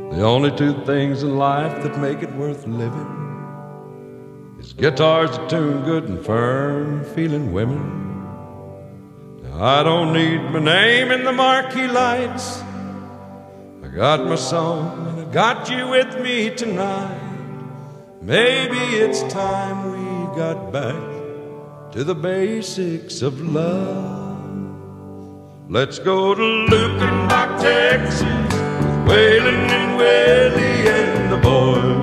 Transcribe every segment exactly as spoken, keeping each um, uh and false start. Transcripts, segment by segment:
The only two things in life that make it worth living is guitars that tune good and firm feeling women. Now, I don't need my name in the marquee lights. I got my song and I got you with me tonight. Maybe it's time we got back to the basics of love. Let's go to Lukenbach, Texas, with Waylon and Willie and the boys.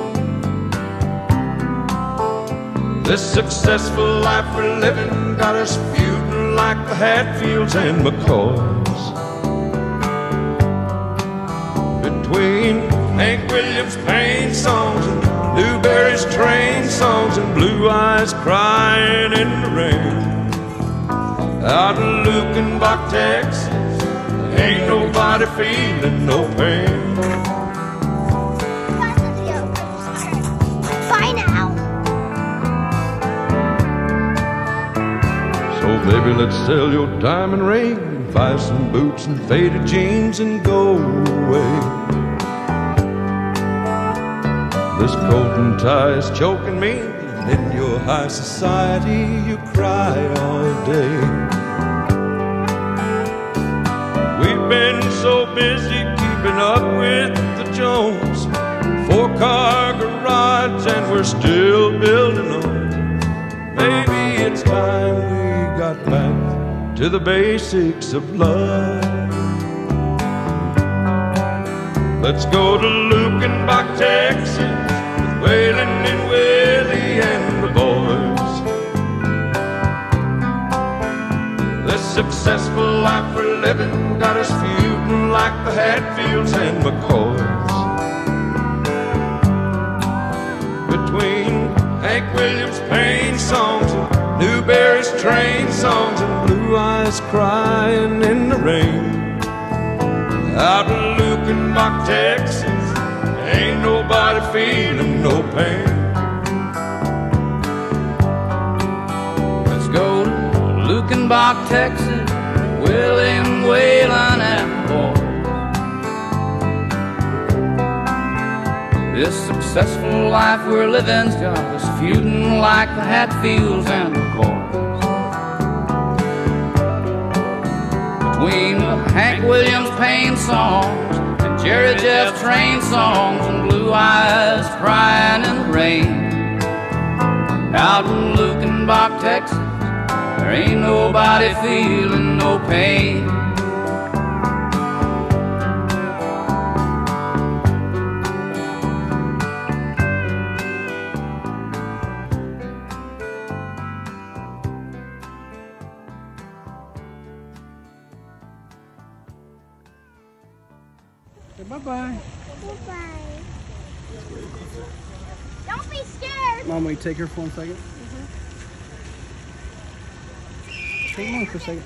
This successful life we're living got us feuding like the Hatfields and McCoys. Between Hank Williams' pain songs and Newberry's train songs and Blue Eyes crying in the rain, out in Lukenbach, Texas, ain't nobody feeling no pain. Bye now. So baby, let's sell your diamond ring, buy some boots and faded jeans and go away. This coat and tie is choking me, and in your high society you cry all day. We've been so busy keeping up with the Jones, four-car garage and we're still building on. Maybe it's time we got back to the basics of love. Let's go to Lukenbach, Texas, with Waylon and Willie and the boys. This successful life we're living got us feuding like the Hatfields and McCoys. Between Hank Williams' pain songs and Newberry's train songs and Blue Eyes crying in the rain, out in Lukenbach, Texas, ain't nobody feeling no pain. Let's go to Lukenbach, Texas, William Waylon and boy. This successful life we're living's got us feuding like the Hatfields and the boys. Between the Hank Williams pain songs and Jerry Jeff train songs and Blue Eyes crying in the rain, out in Lukenbach, Texas, there ain't nobody feeling no pain. Bye-bye. Bye-bye. Don't be scared. Mom, will you take her for one second? Mm-hmm. Take mom for a second.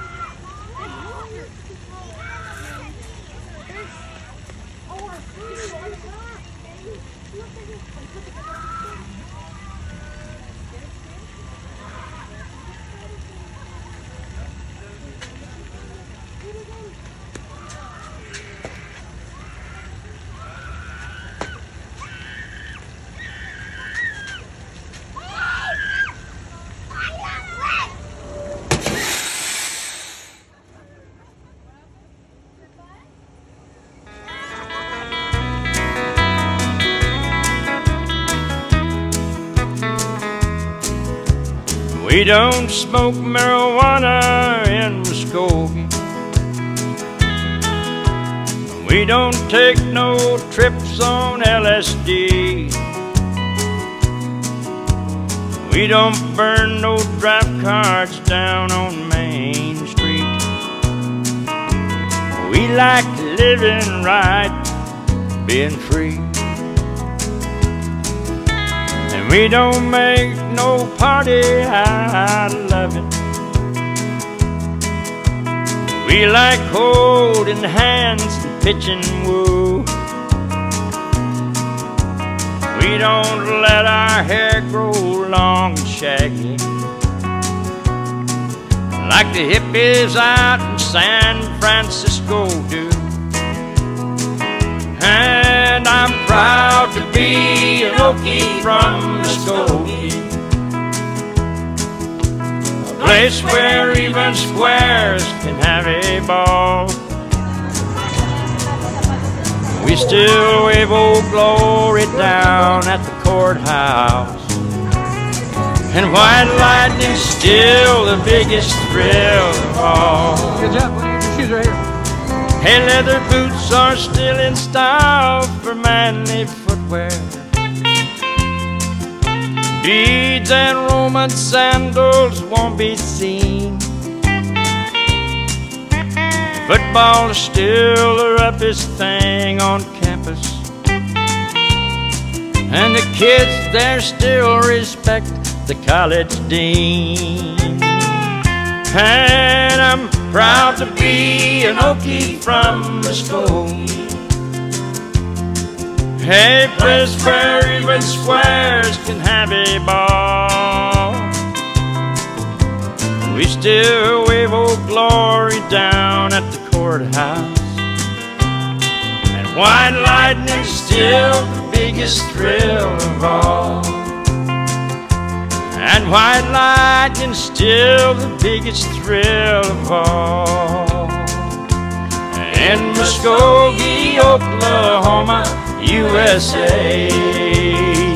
We don't smoke marijuana in Muskogee. We don't take no trips on L S D. We don't burn no drive cards down on Main Street. We like living right, being free. And we don't make no party out of loving. We like holding hands and pitching woo. We don't let our hair grow long and shaggy like the hippies out in San Francisco do. And proud to be an Okie from Muskogee, a place where even squares can have a ball. We still wave Old Glory down at the courthouse, and white lightning's still the biggest thrill of all. Good job, buddy. Your shoes right here. Hey, leather boots are still in style for manly footwear. Beads and Roman sandals won't be seen. Football is still the roughest thing on campus, and the kids there still respect the college dean. And I'm proud to be an Okie from Muskogee, a place where even squares can have a ball. We still wave Old Glory down at the courthouse, and white lightning's still the biggest thrill of all. And white lightning's still the biggest thrill of all. In Muskogee, Oklahoma, U S A.